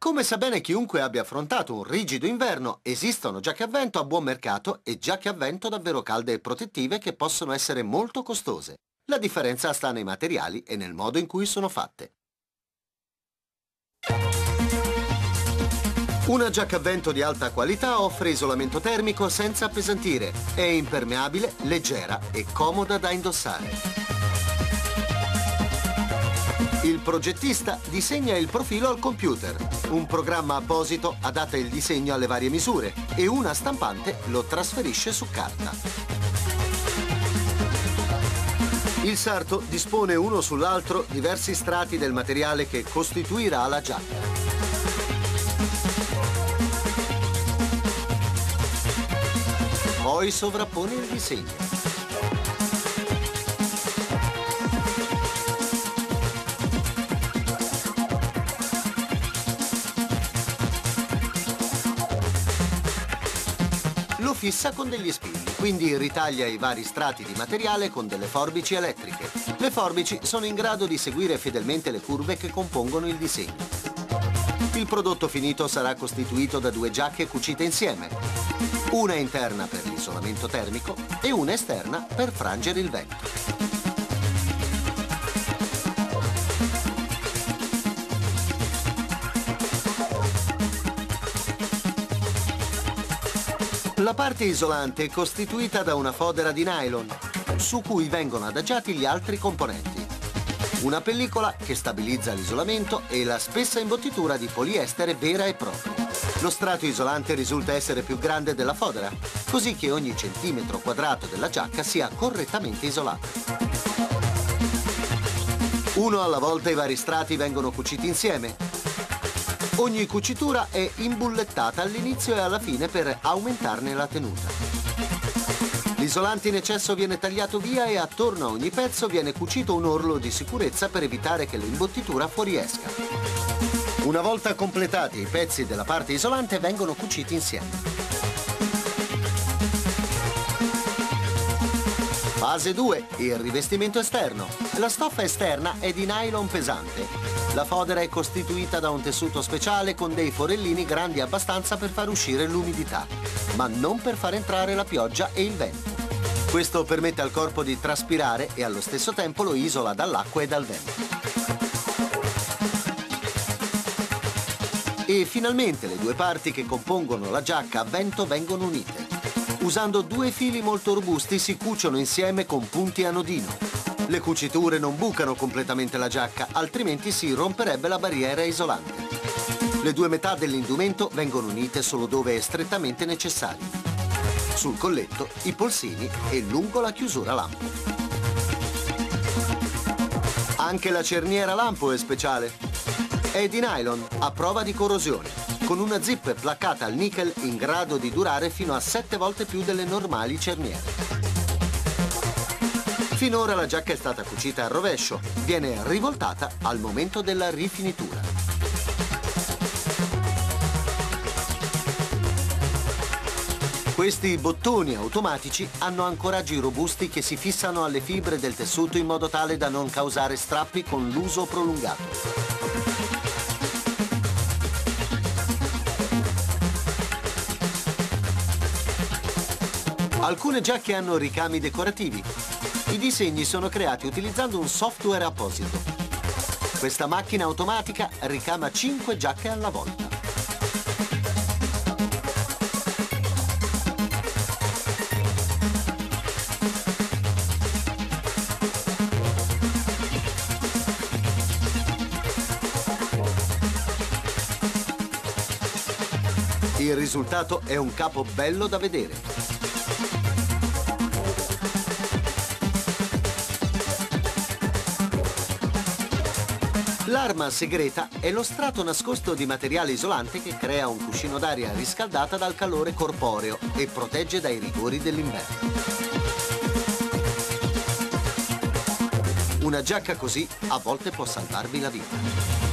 Come sa bene chiunque abbia affrontato un rigido inverno, esistono giacche a vento a buon mercato e giacche a vento davvero calde e protettive che possono essere molto costose. La differenza sta nei materiali e nel modo in cui sono fatte. Una giacca a vento di alta qualità offre isolamento termico senza appesantire, è impermeabile, leggera e comoda da indossare. Il progettista disegna il profilo al computer. Un programma apposito adatta il disegno alle varie misure e una stampante lo trasferisce su carta. Il sarto dispone uno sull'altro diversi strati del materiale che costituirà la giacca. Poi sovrappone il disegno. Lo fissa con degli spilli, quindi ritaglia i vari strati di materiale con delle forbici elettriche. Le forbici sono in grado di seguire fedelmente le curve che compongono il disegno. Il prodotto finito sarà costituito da due giacche cucite insieme, una interna per l'isolamento termico e una esterna per frangere il vento. La parte isolante è costituita da una fodera di nylon, su cui vengono adagiati gli altri componenti. Una pellicola che stabilizza l'isolamento e la spessa imbottitura di poliestere vera e propria. Lo strato isolante risulta essere più grande della fodera, così che ogni centimetro quadrato della giacca sia correttamente isolato. Uno alla volta i vari strati vengono cuciti insieme. Ogni cucitura è imbullettata all'inizio e alla fine per aumentarne la tenuta. L'isolante in eccesso viene tagliato via e attorno a ogni pezzo viene cucito un orlo di sicurezza per evitare che l'imbottitura fuoriesca. Una volta completati i pezzi della parte isolante vengono cuciti insieme. Fase 2. Il rivestimento esterno. La stoffa esterna è di nylon pesante. La fodera è costituita da un tessuto speciale con dei forellini grandi abbastanza per far uscire l'umidità, ma non per far entrare la pioggia e il vento. Questo permette al corpo di traspirare e allo stesso tempo lo isola dall'acqua e dal vento. E finalmente le due parti che compongono la giacca a vento vengono unite. Usando due fili molto robusti si cuciono insieme con punti a nodino. Le cuciture non bucano completamente la giacca, altrimenti si romperebbe la barriera isolante. Le due metà dell'indumento vengono unite solo dove è strettamente necessario. Sul colletto, i polsini e lungo la chiusura lampo. Anche la cerniera lampo è speciale. È di nylon, a prova di corrosione, con una zip placcata al nickel in grado di durare fino a 7 volte più delle normali cerniere. Finora la giacca è stata cucita al rovescio, viene rivoltata al momento della rifinitura. Questi bottoni automatici hanno ancoraggi robusti che si fissano alle fibre del tessuto in modo tale da non causare strappi con l'uso prolungato. Alcune giacche hanno ricami decorativi. I disegni sono creati utilizzando un software apposito. Questa macchina automatica ricama 5 giacche alla volta. Il risultato è un capo bello da vedere. L'arma segreta è lo strato nascosto di materiale isolante che crea un cuscino d'aria riscaldata dal calore corporeo e protegge dai rigori dell'inverno. Una giacca così a volte può salvarvi la vita.